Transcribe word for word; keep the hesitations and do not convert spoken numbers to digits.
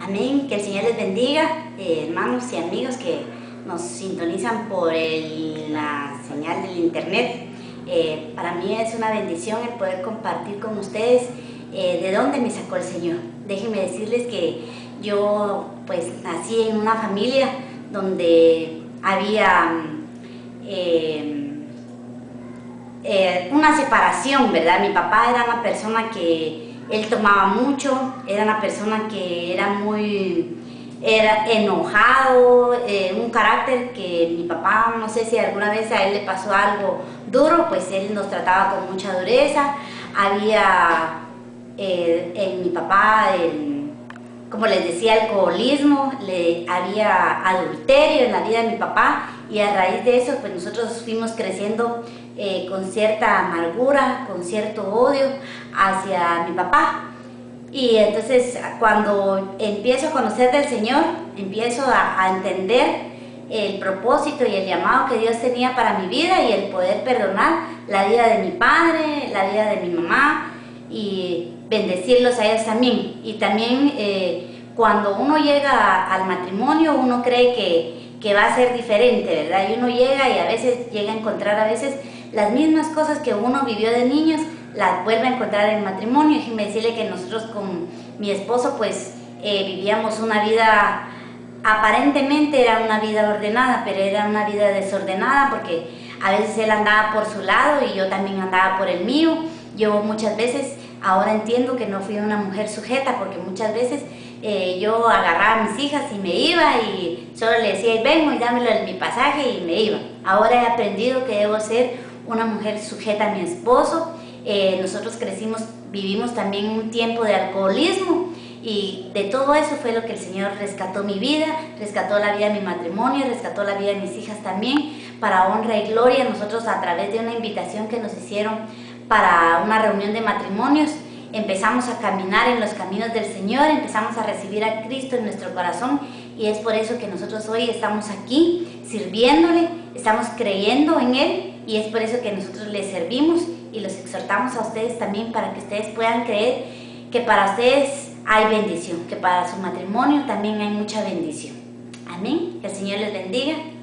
Amén, que el Señor les bendiga, eh, hermanos y amigos que nos sintonizan por el, la señal del internet. Eh, para mí es una bendición el poder compartir con ustedes eh, de dónde me sacó el Señor. Déjenme decirles que yo pues nací en una familia donde había eh, eh, una separación, ¿verdad? Mi papá era una persona que él tomaba mucho, era una persona que era muy era enojado, eh, un carácter que mi papá, no sé si alguna vez a él le pasó algo duro, pues él nos trataba con mucha dureza. Había eh, en mi papá, el, como les decía, alcoholismo, le, había adulterio en la vida de mi papá, y a raíz de eso pues nosotros fuimos creciendo eh, con cierta amargura, con cierto odio hacia mi papá. Y entonces cuando empiezo a conocer del Señor, empiezo a, a entender el propósito y el llamado que Dios tenía para mi vida, y el poder perdonar la vida de mi padre, la vida de mi mamá, y bendecirlos a ellos también. Y también eh, cuando uno llega al matrimonio, uno cree que, que va a ser diferente, ¿verdad? Y uno llega y a veces llega a encontrar a veces las mismas cosas que uno vivió de niños, las vuelve a encontrar en el matrimonio. Déjenme decirle que nosotros con mi esposo pues eh, vivíamos una vida, aparentemente era una vida ordenada, pero era una vida desordenada, porque a veces él andaba por su lado y yo también andaba por el mío. Yo muchas veces, ahora entiendo que no fui una mujer sujeta, porque muchas veces eh, yo agarraba a mis hijas y me iba y solo le decía, y vengo y dámelo en mi pasaje, y me iba. Ahora he aprendido que debo ser una mujer sujeta a mi esposo. Eh, nosotros crecimos, vivimos también un tiempo de alcoholismo, y de todo eso fue lo que el Señor rescató mi vida, rescató la vida de mi matrimonio, rescató la vida de mis hijas también, para honra y gloria. Nosotros, a través de una invitación que nos hicieron para una reunión de matrimonios, empezamos a caminar en los caminos del Señor, empezamos a recibir a Cristo en nuestro corazón, y es por eso que nosotros hoy estamos aquí sirviéndole, estamos creyendo en Él, y es por eso que nosotros le servimos y los exhortamos a ustedes también, para que ustedes puedan creer que para ustedes hay bendición, que para su matrimonio también hay mucha bendición. Amén. Que el Señor les bendiga.